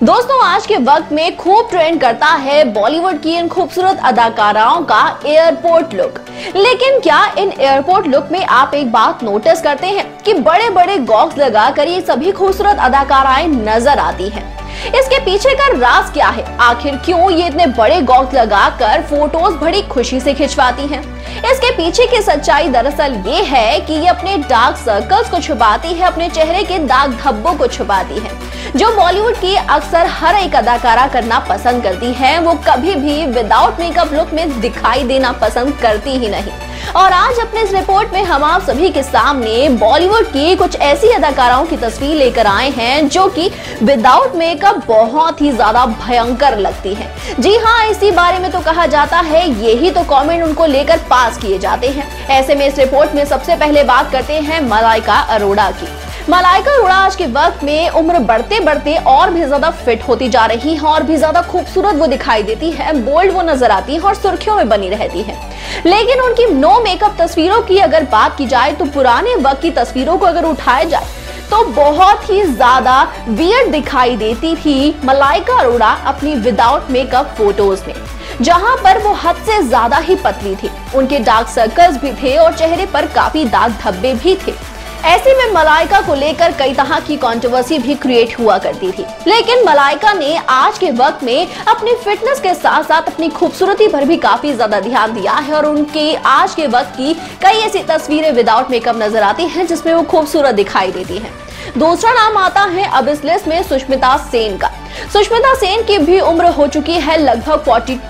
दोस्तों, आज के वक्त में खूब ट्रेंड करता है बॉलीवुड की इन खूबसूरत अदाकाराओं का एयरपोर्ट लुक। लेकिन क्या इन एयरपोर्ट लुक में आप एक बात नोटिस करते हैं कि बड़े बड़े गॉगल्स लगाकर ये सभी खूबसूरत अदाकाराएं नजर आती हैं। इसके पीछे का राज क्या है? आखिर क्यों ये इतने बड़े गॉगल्स लगाकर फोटोज बड़ी खुशी से खिंचवाती हैं? इसके पीछे की सच्चाई दरअसल ये है कि ये अपने डार्क सर्कल्स को छुपाती है, अपने चेहरे के दाग धब्बों को छुपाती है, जो बॉलीवुड की अक्सर हर एक अदाकारा करना पसंद करती है। वो कभी भी विदाउट मेकअप लुक में दिखाई देना पसंद करती ही नहीं। और आज अपने इस रिपोर्ट में हम आप सभी के सामने बॉलीवुड की कुछ ऐसी अदाकाराओं की तस्वीर लेकर आए हैं जो कि विदाउट मेकअप बहुत ही ज्यादा भयंकर लगती है। जी हाँ, इसी बारे में तो कहा जाता है, यही तो कमेंट उनको लेकर पास किए जाते हैं। ऐसे में इस रिपोर्ट में सबसे पहले बात करते हैं मलाइका अरोड़ा की। मलाइका अरोड़ा आज के वक्त में उम्र बढ़ते बढ़ते और भी ज्यादा फिट होती जा रही है और भी ज्यादा खूबसूरत वो दिखाई देती है, बोल्ड वो नजर आती है और सुर्खियों में बनी रहती है। लेकिन उनकी नो मेकअप तस्वीरों की अगर बात की जाए तो पुराने वक्त की तस्वीरों को अगर उठाया जाए तो बहुत ही ज्यादा वियर्ड दिखाई देती थी मलाइका अरोड़ा अपनी विदाउट मेकअप फोटोज में, जहां पर वो हद से ज्यादा ही पतली थी। उनके डार्क सर्कल्स भी थे और चेहरे पर काफी दाग धब्बे भी थे। ऐसे में मलाइका को लेकर कई तरह की कंट्रोवर्सी भी क्रिएट हुआ करती थी। लेकिन मलाइका ने आज के वक्त में अपनी फिटनेस के साथ साथ अपनी खूबसूरती पर भी काफी ज्यादा ध्यान दिया है और उनके आज के वक्त की कई ऐसी तस्वीरें विदाउट मेकअप नजर आती हैं जिसमें वो खूबसूरत दिखाई देती हैं। दूसरा नाम आता है अब इस लिस्ट में सुष्मिता सेन का। सुष्मिता सेन की भी उम्र हो चुकी है लगभग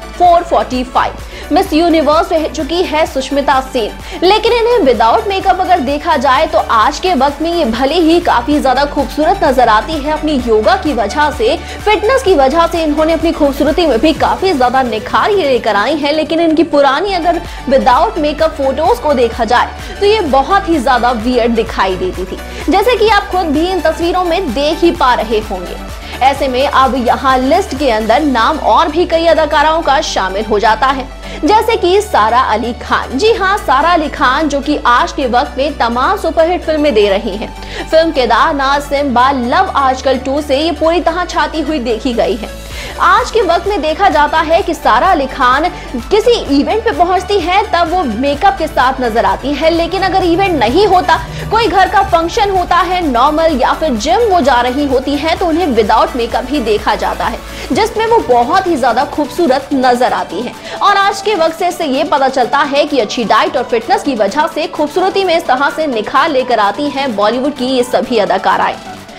44-45। मिस यूनिवर्स रह चुकी है सुष्मिता सेन, लेकिन इन्हें विदाउट मेकअप अगर देखा जाए तो आज के वक्त में ये भले ही काफी ज्यादा खूबसूरत नजर आती है। अपनी योगा की वजह से, फिटनेस की वजह से इन्होंने अपनी खूबसूरती में भी काफी ज्यादा निखार ये लेकर आई है। लेकिन इनकी पुरानी अगर विदाउट मेकअप फोटोज को देखा जाए तो ये बहुत ही ज्यादा वियर्ड दिखाई देती थी, जैसे कि आप खुद भी इन तस्वीरों में देख ही पा रहे होंगे। ऐसे में अब यहाँ लिस्ट के अंदर नाम और भी कई अदाकाराओं का शामिल हो जाता है, जैसे कि सारा अली खान। जी हाँ, सारा अली खान जो कि आज के वक्त में तमाम सुपरहिट फिल्में दे रही हैं। फिल्म केदारनाथ, सिम्बा, लव आजकल 2 से ये पूरी तरह छाती हुई देखी गई है। आज के वक्त में देखा जाता है कि सारा अली खान किसी इवेंट पे पहुंचती है तब वो मेकअप के साथ नजर आती है, लेकिन अगर इवेंट नहीं होता, कोई घर का फंक्शन होता है नॉर्मल या फिर जिम वो जा रही होती है तो उन्हें विदाउट मेकअप ही देखा जाता है, जिसमें वो बहुत ही ज्यादा खूबसूरत नजर आती है। और आज के वक्त से इससे ये पता चलता है कि अच्छी डाइट और फिटनेस की वजह से खूबसूरती में इस तरह से निखार लेकर आती हैं बॉलीवुड की ये सभी अदाकाराएं।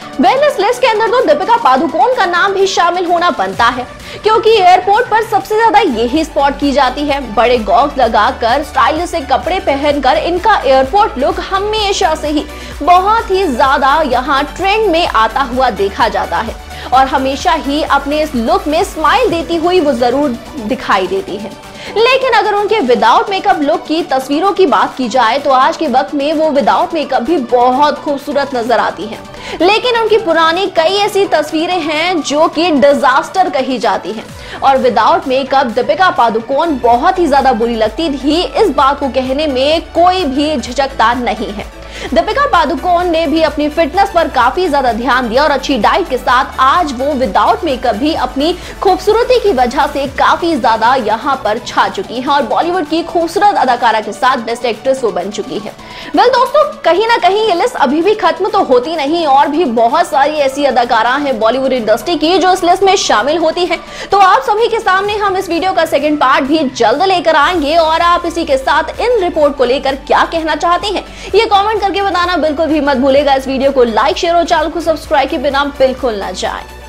इस लिस्ट के अंदर तो दीपिका पादुकोण का नाम भी शामिल होना बनता है, क्योंकि एयरपोर्ट पर सबसे ज्यादा यही स्पॉट की जाती है। बड़े गॉगल्स लगाकर, स्टाइलिश से कपड़े पहनकर इनका एयरपोर्ट लुक हमेशा से ही बहुत ही ज्यादा यहाँ ट्रेंड में आता हुआ देखा जाता है और हमेशा ही अपने इस लुक में स्माइल देती हुई वो जरूर दिखाई देती है। लेकिन अगर उनके विदाउट मेकअप लुक की तस्वीरों की बात की जाए तो आज के वक्त में वो विदाउट मेकअप भी बहुत खूबसूरत नजर आती हैं। लेकिन उनकी पुरानी कई ऐसी तस्वीरें हैं जो कि डिजास्टर कही जाती हैं और विदाउट मेकअप दीपिका पादुकोण बहुत ही ज्यादा बुरी लगती थी। इस बात को कहने में कोई भी झिझकता नहीं है। दीपिका पादुकोण ने भी अपनी फिटनेस पर काफी ज्यादा ध्यान दिया और अच्छी डाइट के साथ आज वो विदाउट मेकअप भी अपनी खूबसूरती की वजह से काफी ज्यादा यहाँ पर छा चुकी है और बॉलीवुड की खूबसूरत अदाकारा के साथ बेस्ट एक्ट्रेस वो बन चुकी है। दोस्तों, कहीं ना कहीं ये लिस्ट अभी भी खत्म तो होती नहीं और भी बहुत सारी ऐसी अदाकारा हैं बॉलीवुड इंडस्ट्री की जो इस लिस्ट में शामिल होती हैं। तो आप सभी के सामने हम इस वीडियो का सेकंड पार्ट भी जल्द लेकर आएंगे और आप इसी के साथ इन रिपोर्ट को लेकर क्या कहना चाहते हैं ये कमेंट करके बताना बिल्कुल भी मत भूलेगा। इस वीडियो को लाइक, शेयर और चैनल को सब्सक्राइब के बिना बिल्कुल ना जाएं।